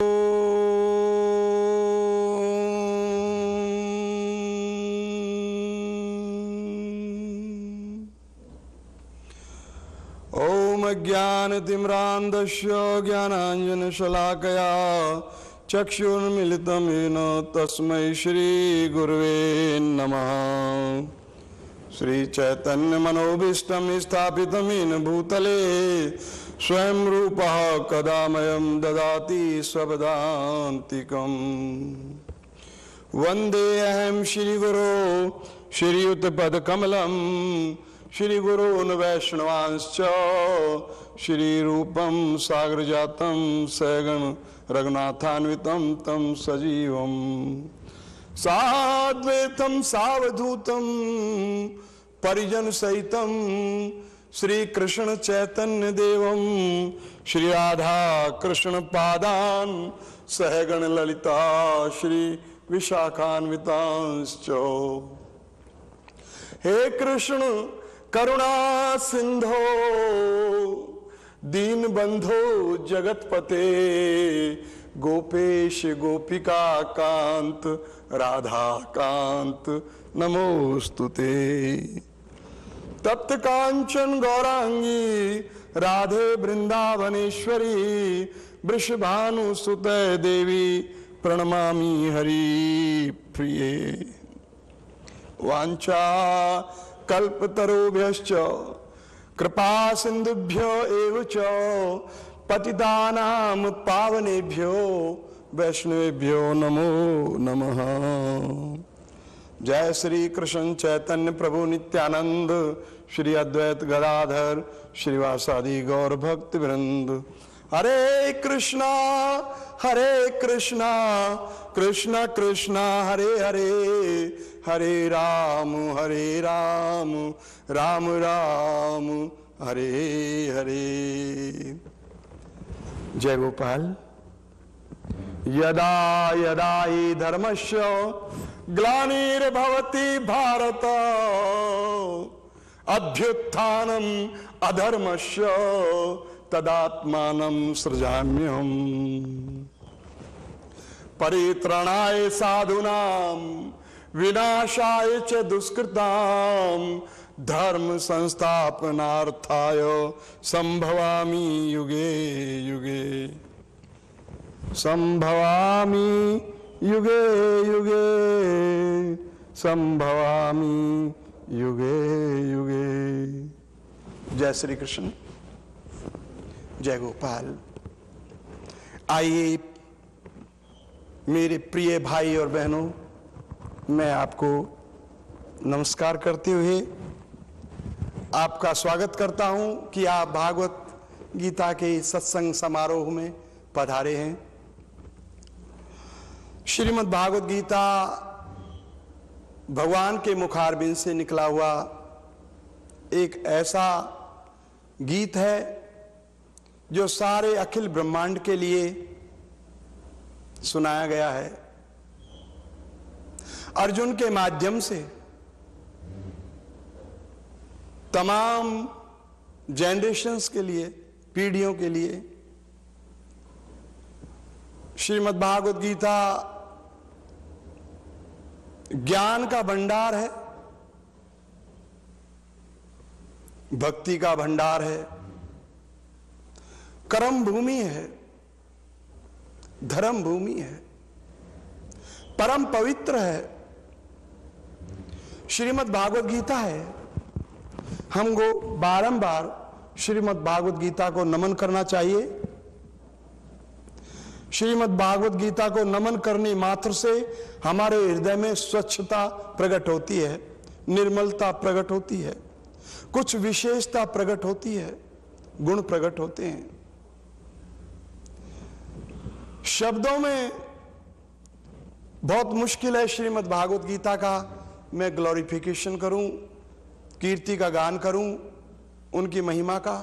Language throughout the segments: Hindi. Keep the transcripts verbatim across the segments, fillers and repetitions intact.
ओम ज्ञानतिम्रान्धस्य ज्ञानाञ्जनशलाकया चक्षुर्मिलितं येन तस्मै श्रीगुरुवे नमः। श्रीचैतन्यमनोभीष्टं स्थापितं येन भूतले स्वयं रूपः कदा मह्यं ददाति स्वपदान्तिकम्। वन्देऽहं श्रीगुरो श्रीयुतपदकमलं श्रीगुरून् वैष्णवांश्च श्रीरूपं सागरजातं सगण रघुनाथान्वितं तं सजीवं साद्वैतं सावधूतं परिजन सहितं श्रीकृष्ण चैतन्य देवं श्री राधा कृष्ण पादान् सहगण ललिता श्री विशाखान्वितांश्च। हे कृष्ण करुणा सिंधो दीन बंधो जगतपते गोपेश गोपिका कांत राधा कांत नमोस्तुते। तप्त कांचन गौरांगी राधे वृंदावनेश्वरी वृषभानुसुते देवी प्रणमामि हरि प्रिये। वांछा कल्पतरुभ्यश्च कृपा सिंधुभ्यो एव च पतितानां पावनेभ्यो वैष्णवेभ्यो नमो नमः। जय श्री कृष्ण चैतन्य प्रभु नित्यानंद श्री अद्वैत गदाधर श्रीवासादि गौर भक्त वृंद। हरे कृष्णा हरे कृष्णा कृष्ण कृष्णा हरे हरे हरे राम हरे राम राम राम हरे हरे। जय गोपाल। यदा यदा हि धर्मस्य ग्लानिर्भवति भारत अभ्युत्थानम् अधर्मस्य तदात्मानं सृजाम्यहम्। परित्राणाय साधूनां विनाशाय च दुष्कृतां धर्म संस्थापनार्थाय संभवामि युगे युगे संभवामि युगे युगे संभवामि युगे युगे। जय श्री कृष्ण। जय गोपाल। आइए मेरे प्रिय भाई और बहनों, मैं आपको नमस्कार करते हुए आपका स्वागत करता हूं कि आप भागवत गीता के सत्संग समारोह में पधारे हैं। श्रीमद् भागवत गीता भगवान के मुखारबिंद से निकला हुआ एक ऐसा गीत है जो सारे अखिल ब्रह्मांड के लिए सुनाया गया है। अर्जुन के माध्यम से तमाम जनरेशंस के लिए, पीढ़ियों के लिए श्रीमद् भागवत गीता ज्ञान का भंडार है, भक्ति का भंडार है, कर्म भूमि है, धर्म भूमि है, परम पवित्र है। श्रीमद् भागवत गीता है। हमको बारंबार श्रीमद् भागवत गीता को नमन करना चाहिए। श्रीमद् भागवत गीता को नमन करने मात्र से हमारे हृदय में स्वच्छता प्रकट होती है, निर्मलता प्रकट होती है, कुछ विशेषता प्रकट होती है, गुण प्रकट होते हैं। शब्दों में बहुत मुश्किल है श्रीमद् भागवत गीता का मैं ग्लोरिफिकेशन करूं, कीर्ति का गान करूं, उनकी महिमा का।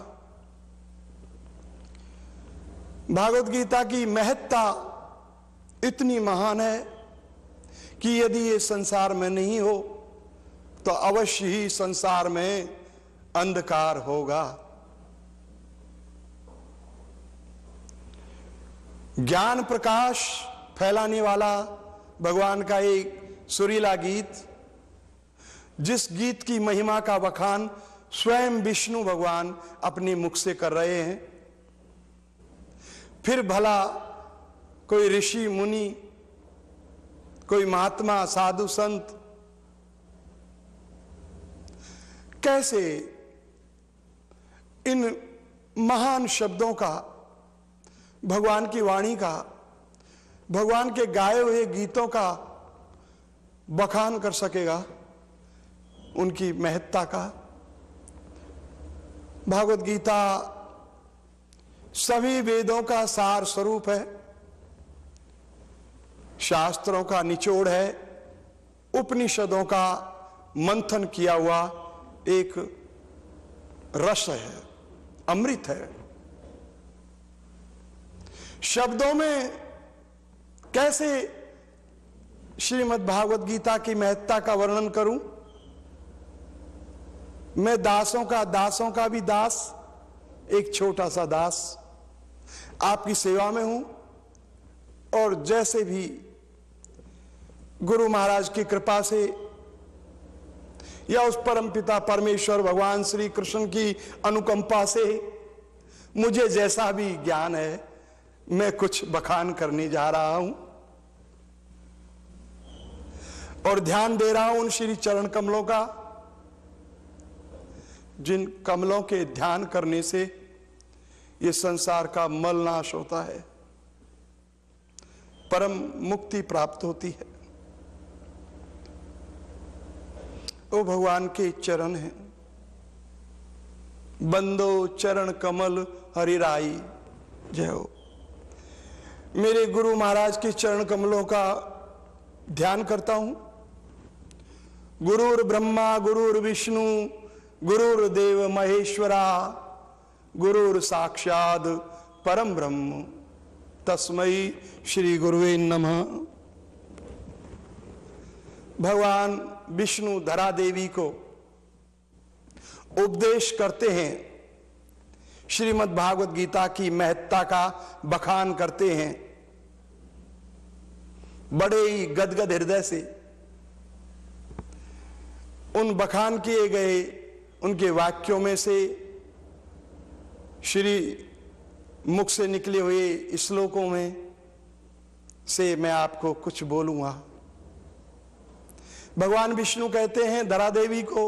भागवत गीता की महत्ता इतनी महान है कि यदि ये संसार में नहीं हो तो अवश्य ही संसार में अंधकार होगा। ज्ञान प्रकाश फैलाने वाला भगवान का एक सुरीला गीत, जिस गीत की महिमा का बखान स्वयं विष्णु भगवान अपने मुख से कर रहे हैं। फिर भला कोई ऋषि मुनि, कोई महात्मा साधु संत कैसे इन महान शब्दों का, भगवान की वाणी का, भगवान के गाए हुए गीतों का बखान कर सकेगा, उनकी महत्ता का। भागवत गीता सभी वेदों का सार स्वरूप है, शास्त्रों का निचोड़ है, उपनिषदों का मंथन किया हुआ एक रस है, अमृत है। शब्दों में कैसे श्रीमद् भागवत गीता की महत्ता का वर्णन करूं? मैं दासों का दासों का भी दास, एक छोटा सा दास आपकी सेवा में हूं, और जैसे भी गुरु महाराज की कृपा से या उस परम पिता परमेश्वर भगवान श्री कृष्ण की अनुकंपा से मुझे जैसा भी ज्ञान है, मैं कुछ बखान करने जा रहा हूं और ध्यान दे रहा हूं उन श्री चरण कमलों का, जिन कमलों के ध्यान करने से ये संसार का मल नाश होता है, परम मुक्ति प्राप्त होती है। वो भगवान के चरण हैं। बंदो चरण कमल हरिराई जय हो। मेरे गुरु महाराज के चरण कमलों का ध्यान करता हूं। गुरुर ब्रह्मा गुरुर विष्णु गुरुर्देव महेश्वरा गुरुर साक्षात परम ब्रह्म तस्मै श्री गुरुवे नमः। भगवान विष्णु धरा देवी को उपदेश करते हैं, श्रीमद् भागवत गीता की महत्ता का बखान करते हैं, बड़े ही गदगद हृदय से। उन बखान किए गए उनके वाक्यों में से श्री मुख से निकले हुए श्लोकों में से मैं आपको कुछ बोलूंगा। भगवान विष्णु कहते हैं धरा देवी को,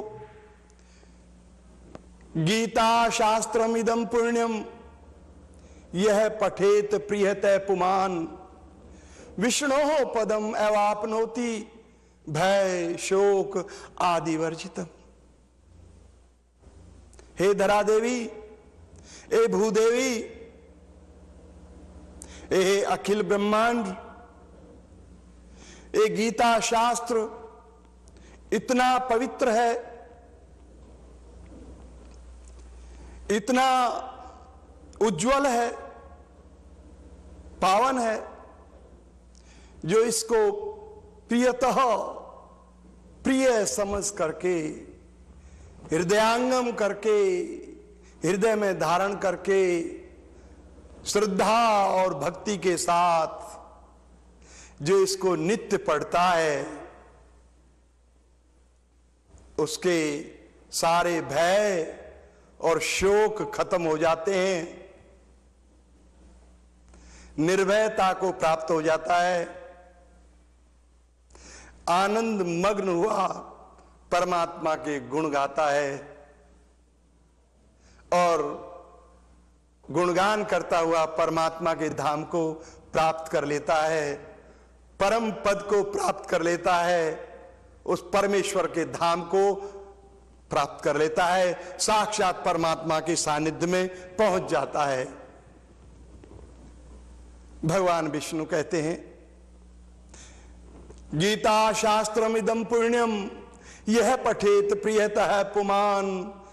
गीता शास्त्रमिदं पुण्यम यह पठेत प्रियतः पुमान विष्णोः पदम एवाप्नोति भय शोक आदि वर्जितम। हे धरा देवी, ए भूदेवी, ए अखिल ब्रह्मांड, ए गीता शास्त्र इतना पवित्र है, इतना उज्जवल है, पावन है, जो इसको प्रियतः प्रिय समझ करके, हृदयांगम करके, हृदय में धारण करके, श्रद्धा और भक्ति के साथ जो इसको नित्य पढ़ता है, उसके सारे भय और शोक खत्म हो जाते हैं, निर्भयता को प्राप्त हो जाता है, आनंद मग्न हुआ परमात्मा के गुण गाता है और गुणगान करता हुआ परमात्मा के धाम को प्राप्त कर लेता है, परम पद को प्राप्त कर लेता है, उस परमेश्वर के धाम को प्राप्त कर लेता है, साक्षात परमात्मा के सानिध्य में पहुंच जाता है। भगवान विष्णु कहते हैं गीता शास्त्रमिदं पुण्यम यह पठेत प्रियतः पुमान